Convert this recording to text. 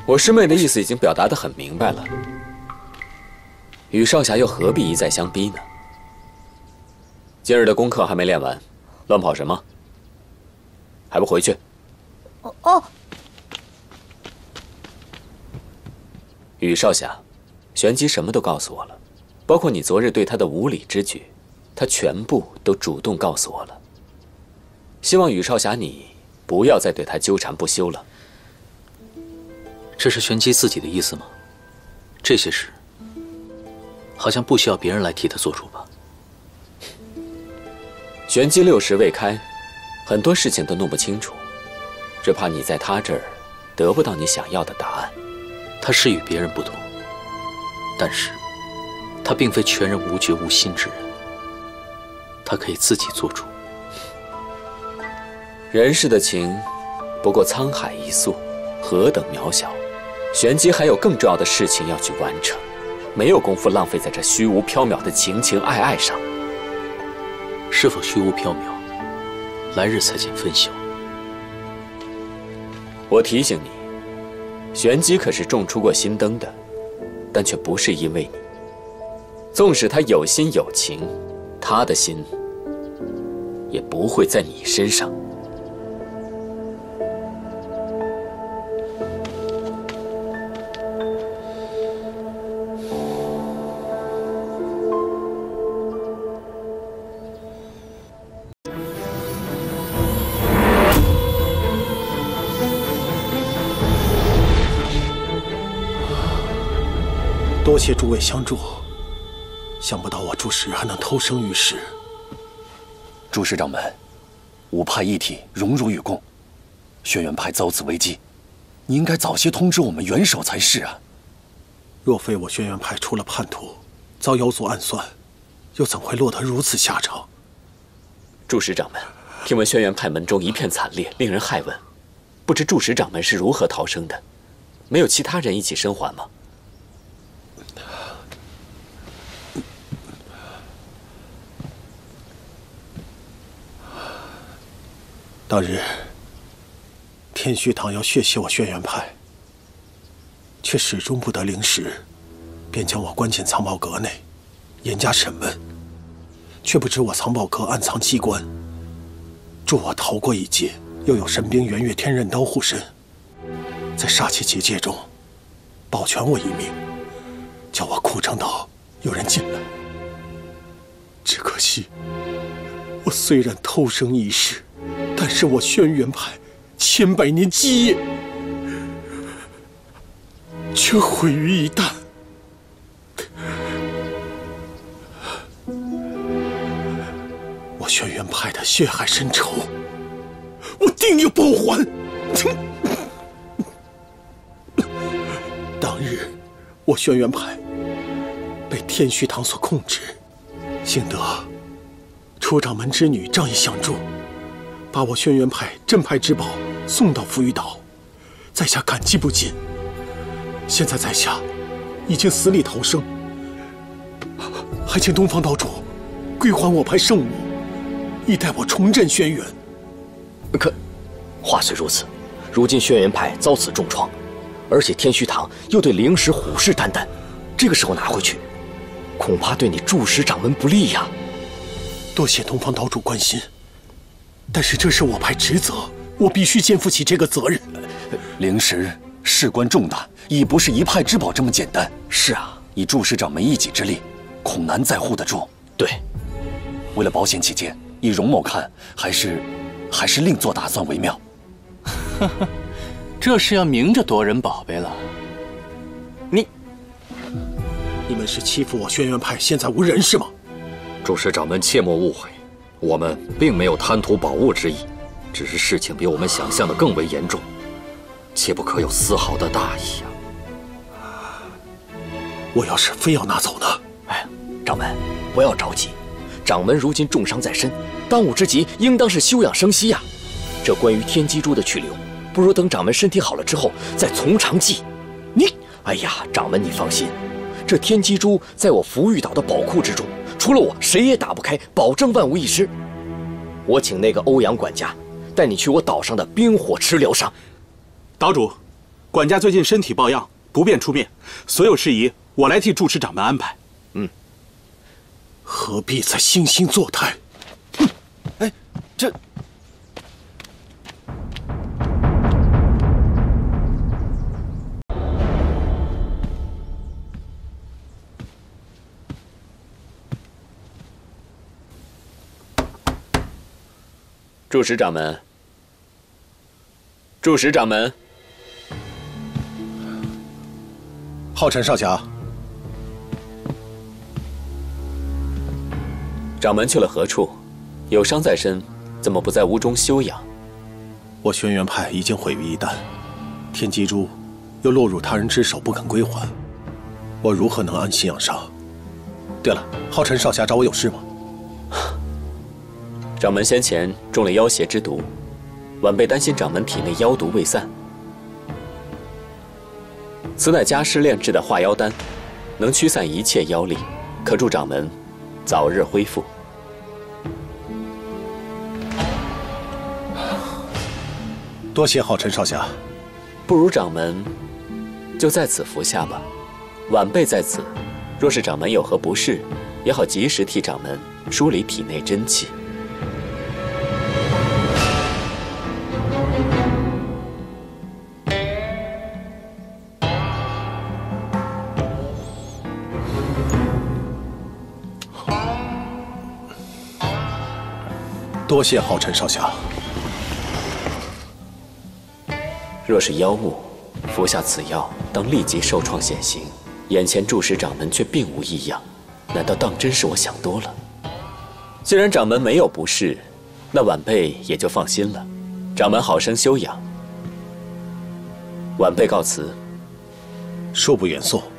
我师妹的意思已经表达得很明白了，与少侠又何必一再相逼呢？今日的功课还没练完，乱跑什么？还不回去？ 哦。 羽少侠，玄机什么都告诉我了，包括你昨日对他的无礼之举，他全部都主动告诉我了。希望羽少侠你不要再对他纠缠不休了。 这是玄机自己的意思吗？这些事好像不需要别人来替他做主吧？ 玄机6时未开，很多事情都弄不清楚，只怕你在他这儿得不到你想要的答案。 他是与别人不同，但是他并非全然无觉无心之人，他可以自己做主。 人世的情，不过沧海一粟，何等渺小。玄机还有更重要的事情要去完成，没有功夫浪费在这虚无缥缈的情情爱爱上。 是否虚无缥缈，来日才见分晓。 我提醒你，玄机可是重出过心灯的，但却不是因为你。纵使他有心有情，他的心也不会在你身上。 多谢诸位相助，想不到我祝氏还能偷生于世。 祝氏掌门，五派一体，荣辱与共，轩辕派遭此危机，你应该早些通知我们元首才是啊。 若非我轩辕派出了叛徒，遭妖族暗算，又怎会落得如此下场？ 祝氏掌门，听闻轩辕派门中一片惨烈，令人骇问，不知祝氏掌门是如何逃生的？没有其他人一起生还吗？ 当日，天虚堂要血洗我轩辕派，却始终不得灵石，便将我关进藏宝阁内，严加审问。却不知我藏宝阁暗藏机关，助我逃过一劫，又有神兵圆月天刃刀护身，在煞气结界中保全我一命，叫我苦撑到有人进来。只可惜，我虽然偷生一世，但是我轩辕派千百年基业却毁于一旦。我轩辕派的血海深仇，我定要报还。当日，我轩辕派被天虚堂所控制，幸得初掌门之女仗义相助，把我轩辕派镇派之宝送到浮鱼岛，在下感激不尽。现在在下已经死里逃生，还请东方岛主归还我派圣物，以待我重振轩辕。 可话虽如此，如今轩辕派遭此重创，而且天虚堂又对灵石虎视眈眈，这个时候拿回去，恐怕对你祝氏掌门不利呀。 多谢东方岛主关心，但是这是我派职责，我必须肩负起这个责任。 灵石事关重大，已不是一派之宝这么简单。 是啊， 以祝氏掌门一己之力，恐难再护得住。 对， 为了保险起见，以容某看，还是另做打算为妙。 呵呵，这是要明着夺人宝贝了。 你们是欺负我轩辕派现在无人是吗？ 祝氏掌门切莫误会，我们并没有贪图宝物之意，只是事情比我们想象的更为严重，切不可有丝毫的大意啊！ 我要是非要拿走呢？ 哎，掌门不要着急，掌门如今重伤在身，当务之急应当是休养生息呀。这关于天机珠的去留，不如等掌门身体好了之后再从长计。哎呀，掌门你放心，这天机珠在我浮玉岛的宝库之中，除了我谁也打不开，保证万无一失。我请那个欧阳管家带你去我岛上的冰火池疗伤。 岛主， 管家最近身体抱恙，不便出面，所有事宜我来替住持掌门安排。 何必再惺惺作态？ 哼！哎，这…… 住持掌门，住持掌门， 浩辰少侠， 掌门去了何处？有伤在身，怎么不在屋中休养？ 我轩辕派已经毁于一旦，天机珠又落入他人之手，不肯归还，我如何能安心养伤？对了，浩辰少侠找我有事吗？ 掌门先前中了妖邪之毒，晚辈担心掌门体内妖毒未散。此乃家师炼制的化妖丹，能驱散一切妖力，可助掌门早日恢复。 多谢浩辰少侠。 不如掌门就在此服下吧。晚辈在此，若是掌门有何不适，也好及时替掌门梳理体内真气。 多谢浩辰少侠。 若是妖物，服下此药当立即受创显形。眼前住持掌门却并无异样，难道当真是我想多了？既然掌门没有不适，那晚辈也就放心了。掌门好生休养，晚辈告辞。 恕不远送。